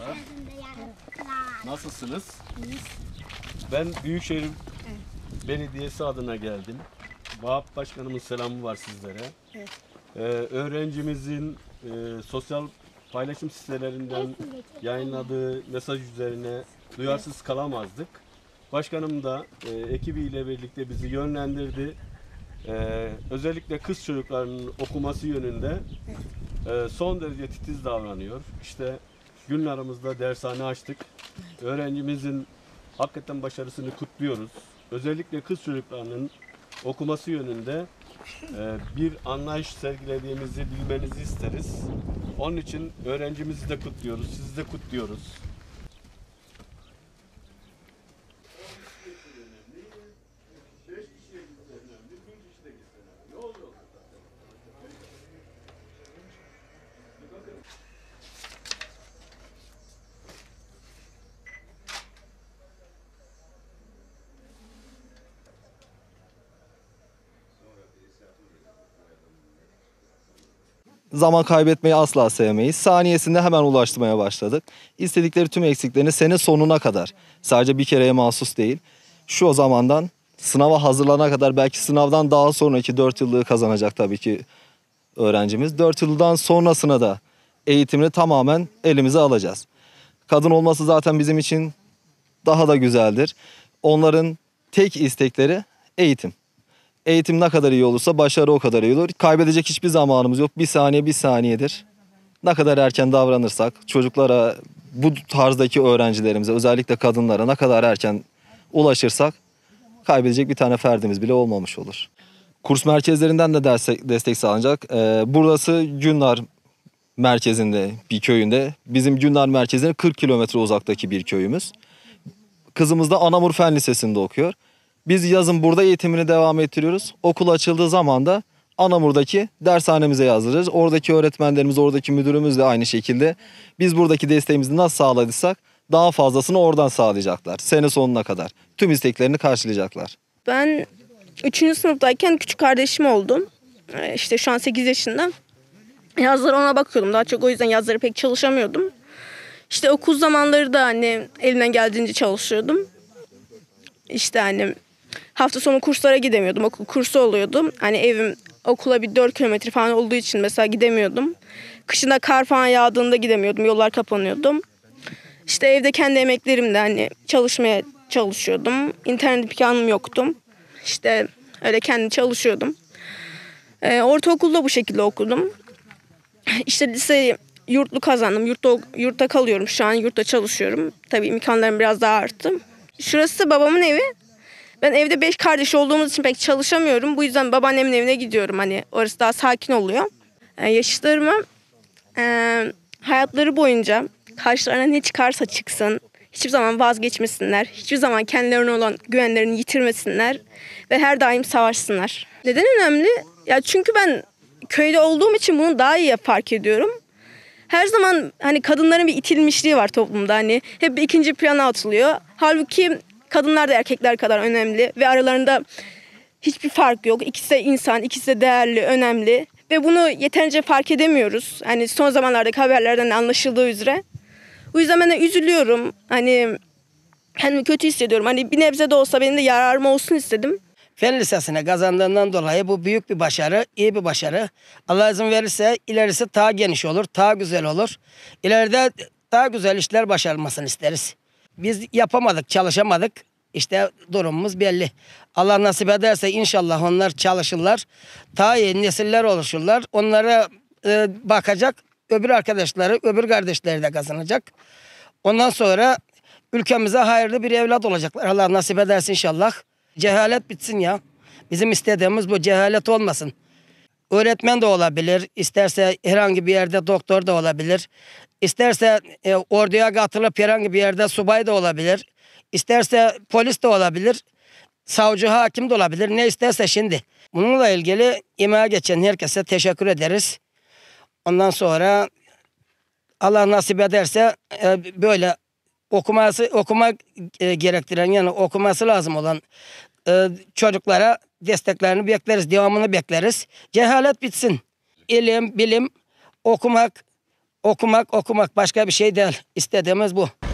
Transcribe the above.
Merhaba. Nasılsınız? Ben Büyükşehir Belediyesi adına geldim. Vahap Başkanımın selamı var sizlere. Evet. Öğrencimizin sosyal paylaşım sitelerinden yayınladığı mesaj üzerine duyarsız kalamazdık. Başkanım da ekibiyle birlikte bizi yönlendirdi. Özellikle kız çocuklarının okuması yönünde son derece titiz davranıyor. İşte günlerimizde dershane açtık. Öğrencimizin hakikaten başarısını kutluyoruz. Özellikle kız çocuklarının okuması yönünde bir anlayış sergilediğimizi bilmenizi isteriz. Onun için öğrencimizi de kutluyoruz, sizi de kutluyoruz. Zaman kaybetmeyi asla sevmeyiz. Saniyesinde hemen ulaştırmaya başladık. İstedikleri tüm eksiklerini sene sonuna kadar, sadece bir kereye mahsus değil, şu zamandan sınava hazırlanana kadar, belki sınavdan daha sonraki 4 yıllığı kazanacak tabii ki öğrencimiz. 4 yıldan sonrasına da eğitimini tamamen elimize alacağız. Kadın olması zaten bizim için daha da güzeldir. Onların tek istekleri eğitim. Eğitim ne kadar iyi olursa başarı o kadar iyi olur. Kaybedecek hiçbir zamanımız yok. Bir saniye bir saniyedir. Ne kadar erken davranırsak, çocuklara, bu tarzdaki öğrencilerimize, özellikle kadınlara ne kadar erken ulaşırsak kaybedecek bir tane ferdimiz bile olmamış olur. Kurs merkezlerinden de destek sağlanacak. Burası Günlar merkezinde bir köyünde. Bizim Günlar merkezine 40 kilometre uzaktaki bir köyümüz. Kızımız da Anamur Fen Lisesi'nde okuyor. Biz yazın burada eğitimini devam ettiriyoruz. Okul açıldığı zaman da Anamur'daki dershanemize yazdırırız. Oradaki öğretmenlerimiz, oradaki müdürümüz de aynı şekilde biz buradaki desteğimizi nasıl sağladıysak daha fazlasını oradan sağlayacaklar. Sene sonuna kadar tüm isteklerini karşılayacaklar. Ben 3. sınıftayken küçük kardeşim oldum. İşte şu an 8 yaşında. Yazları ona bakıyordum. Daha çok o yüzden yazları pek çalışamıyordum. İşte okul zamanları da hani elimden geldiğince çalışıyordum. İşte hani hafta sonu kurslara gidemiyordum. Okul kursu oluyordu. Hani evim okula bir 4 kilometre falan olduğu için mesela gidemiyordum. Kışında kar falan yağdığında gidemiyordum. Yollar kapanıyordum. İşte evde kendi emeklerimle hani çalışmaya çalışıyordum. İnternet imkanım yoktu. İşte öyle kendi çalışıyordum. Ortaokulda bu şekilde okudum. İşte liseyi yurtlu kazandım. Yurtta kalıyorum şu an. Yurtta çalışıyorum. Tabii imkanlarım biraz daha arttı. Şurası babamın evi. Ben evde 5 kardeş olduğumuz için pek çalışamıyorum. Bu yüzden babaannemin evine gidiyorum. Hani orası daha sakin oluyor. Yaşıtlarıma hayatları boyunca karşılarına ne çıkarsa çıksın, hiçbir zaman vazgeçmesinler. Hiçbir zaman kendilerine olan güvenlerini yitirmesinler. Ve her daim savaşsınlar. Neden önemli? Ya çünkü ben köyde olduğum için bunu daha iyi fark ediyorum. Her zaman hani kadınların bir itilmişliği var toplumda. Hani hep bir ikinci plana atılıyor. Halbuki kadınlar da erkekler kadar önemli ve aralarında hiçbir fark yok. İkisi de insan, ikisi de değerli, önemli ve bunu yeterince fark edemiyoruz. Hani son zamanlardaki haberlerden anlaşıldığı üzere. O yüzden ben de üzülüyorum. Hani kendimi kötü hissediyorum. Hani bir nebze de olsa benim de yararım olsun istedim. Fen Lisesi'ne kazandığından dolayı bu büyük bir başarı, iyi bir başarı. Allah izin verirse ilerisi daha geniş olur, daha güzel olur. İleride daha güzel işler başarılmasını isteriz. Biz yapamadık, çalışamadık. İşte durumumuz belli. Allah nasip ederse inşallah onlar çalışırlar. Daha iyi nesiller oluşurlar. Onlara bakacak, öbür arkadaşları, öbür kardeşleri de kazanacak. Ondan sonra ülkemize hayırlı bir evlat olacaklar. Allah nasip ederse inşallah. Cehalet bitsin ya. Bizim istediğimiz bu, cehalet olmasın. Öğretmen de olabilir, isterse herhangi bir yerde doktor da olabilir. İsterse orduya katılıp herhangi bir yerde subay da olabilir. İsterse polis de olabilir. Savcı, hakim de olabilir. Ne isterse şimdi. Bununla ilgili emeğe geçen herkese teşekkür ederiz. Ondan sonra Allah nasip ederse böyle okuma gerektiren, yani okuması lazım olan çocuklara desteklerini bekleriz, devamını bekleriz. Cehalet bitsin. İlim, bilim, okumak, okumak başka bir şey değil. İstediğimiz bu.